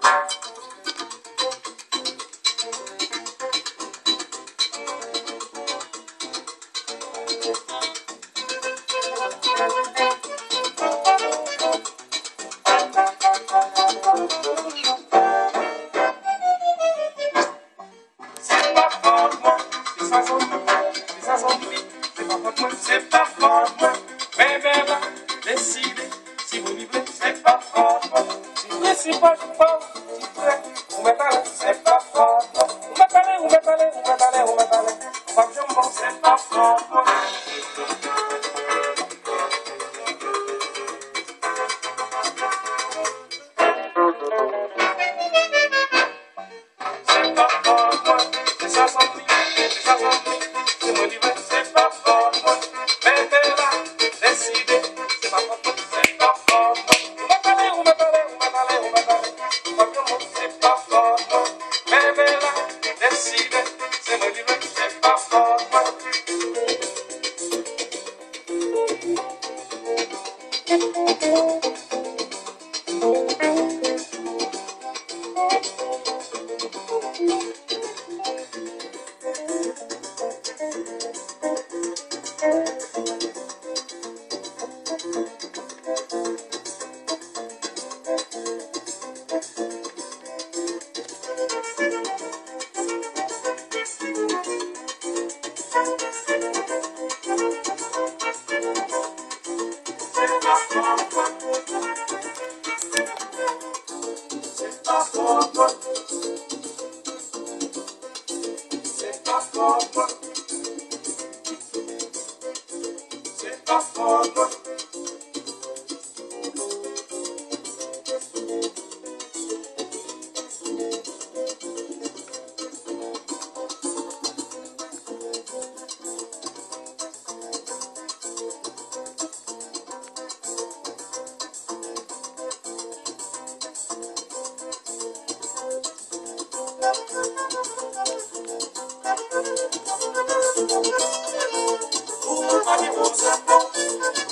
C'est pas fort, mais ben là, décidez, si vous vivez, c'est pas fort. Si vous ne pas fort, si vous êtes, vous mettez là, c'est pas fort. Vous mettez là, vous mettez là, vous mettez là, vous mettez là. Pas de jambon, c'est pas fort. C'est pas fort, c'est ça sans prix, c'est ça sans prix. C'est mon livre, c'est pas fort. Mettez là, décidez, c'est pas fort, c'est pas fort. Vous mettez là, vous mettez là, vous mettez là, vous mettez là. Pas de jambon, c'est pas fort. Mettez là, décidez, c'est mon livre, c'est pas fort. Vous